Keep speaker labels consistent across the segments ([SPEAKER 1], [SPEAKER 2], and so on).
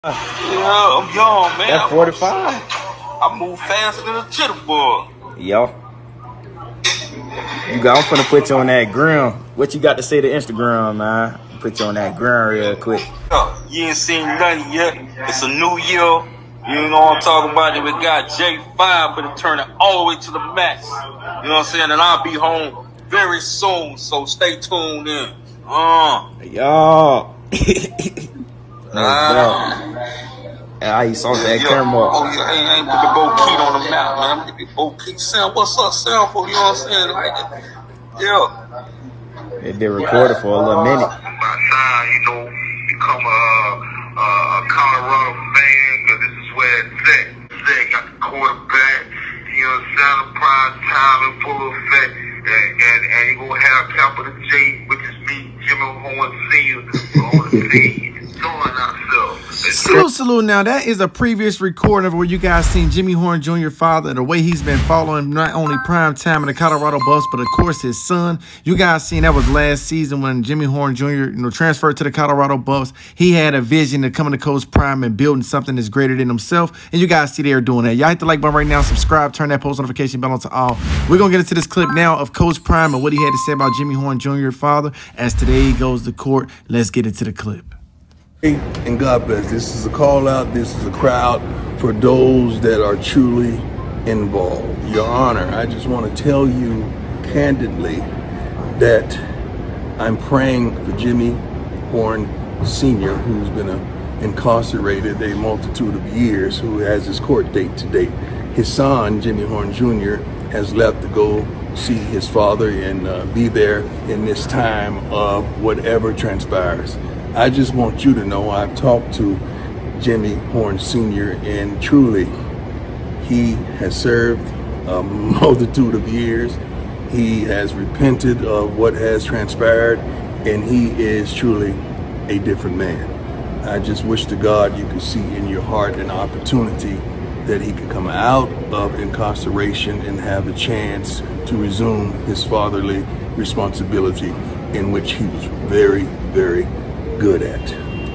[SPEAKER 1] Yeah, I'm young, man.
[SPEAKER 2] That's 45.
[SPEAKER 1] I move faster than a jitterbug.
[SPEAKER 2] Yo. I'm finna put you on that gram. What you got to say to Instagram, man? Put you on that gram real quick.
[SPEAKER 1] You ain't seen nothing yet. It's a new year. You know what I'm talking about? We got J5, but it turn it all the way to the max. You know what I'm saying? And I'll be home very soon, so stay tuned in.
[SPEAKER 2] Yo. You saw that camera.
[SPEAKER 1] Oh, yeah, I ain't put the Bo Keat on the map, man. Get the Bo Keat sound. What's up, sound for? You know what I'm saying? Like, yeah.
[SPEAKER 2] It been recorded for a little minute.
[SPEAKER 3] My son, become a Colorado fan, because this is where it's at. Zach got the quarterback, you know what I'm saying? Prime time in full effect. And he gonna have capital J, which is me, Jimmy Horn Sr. on the scene. Enjoying ourselves.
[SPEAKER 4] Salute. Now, that is a previous recording of where you guys seen Jimmy Horn Jr. father and the way he's been following not only prime time in the Colorado Buffs, but of course his son. You guys seen that was last season when Jimmy Horn Jr. transferred to the Colorado Buffs. He had a vision of coming to Coach Prime and building something that's greater than himself. And you guys see they're doing that. Y'all hit the like button right now, subscribe, turn that post notification bell on to all. We're going to get into this clip now of Coach Prime and what he had to say about Jimmy Horn Jr. father as today he goes to court. Let's get into the clip.
[SPEAKER 5] And God bless. This is a call out. This is a crowd for those that are truly involved. Your Honor, I just want to tell you candidly that I'm praying for Jimmy Horn Sr., who's been incarcerated a multitude of years, who has his court date today. His son, Jimmy Horn Jr., has left to go see his father and be there in this time of whatever transpires. I just want you to know I've talked to Jimmy Horn Sr. and truly he has served a multitude of years. He has repented of what has transpired and he is truly a different man. I just wish to God you could see in your heart an opportunity that he could come out of incarceration and have a chance to resume his fatherly responsibility in which he was very, very good at.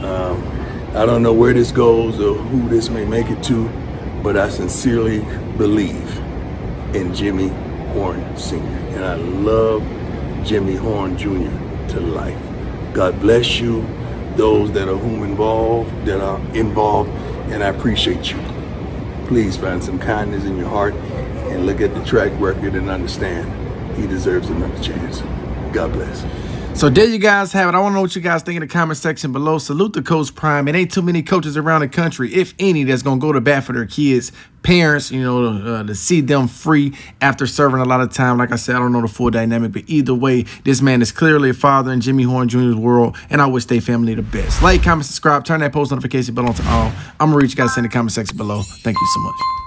[SPEAKER 5] I don't know where this goes or who this may make it to, but I sincerely believe in Jimmy Horn Sr. and I love Jimmy Horn Jr. to life. God bless you, those that are involved, and I appreciate you. Please find some kindness in your heart and look at the track record and understand he deserves another chance. God bless.
[SPEAKER 4] So there you guys have it. I want to know what you guys think in the comment section below. Salute to Coach Prime. It ain't too many coaches around the country, if any, that's going to go to bat for their kids, parents, to see them free after serving a lot of time. Like I said, I don't know the full dynamic, but either way, this man is clearly a father in Jimmy Horn Jr.'s world, and I wish their family the best. Like, comment, subscribe, turn that post notification bell on to all. I'm going to reach you guys in the comment section below. Thank you so much.